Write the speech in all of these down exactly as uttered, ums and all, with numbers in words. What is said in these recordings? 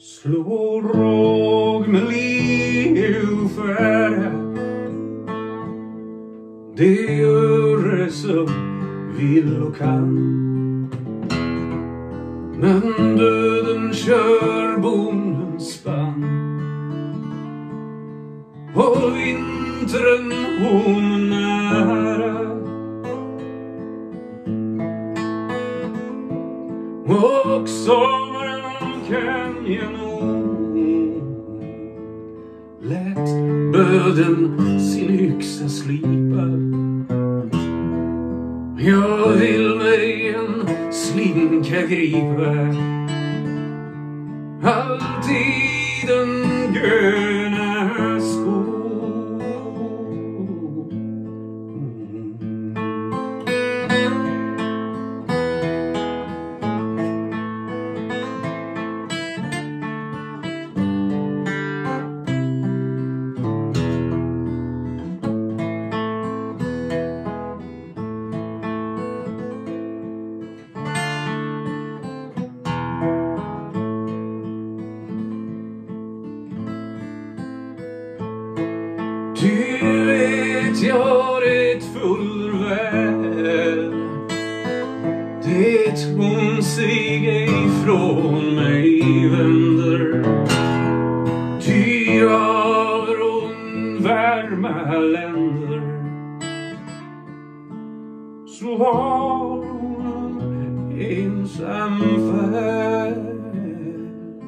Slå råg med livfärd, det gör det som vill och kan. Men döden kör bondens spann, och vintern hon nära. Och sommaren kan jag nog lät böden sin yxa slipa. Jag vill mig en slinka gripa, alltid den gröna skog. Du vet jag har ett fullväl, det hon sig ifrån mig vänder. Ty jag från varma länder så har hon ensam färd.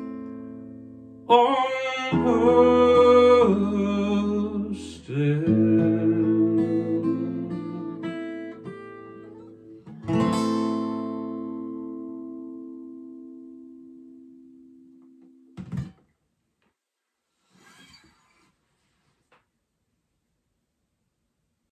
Om hösten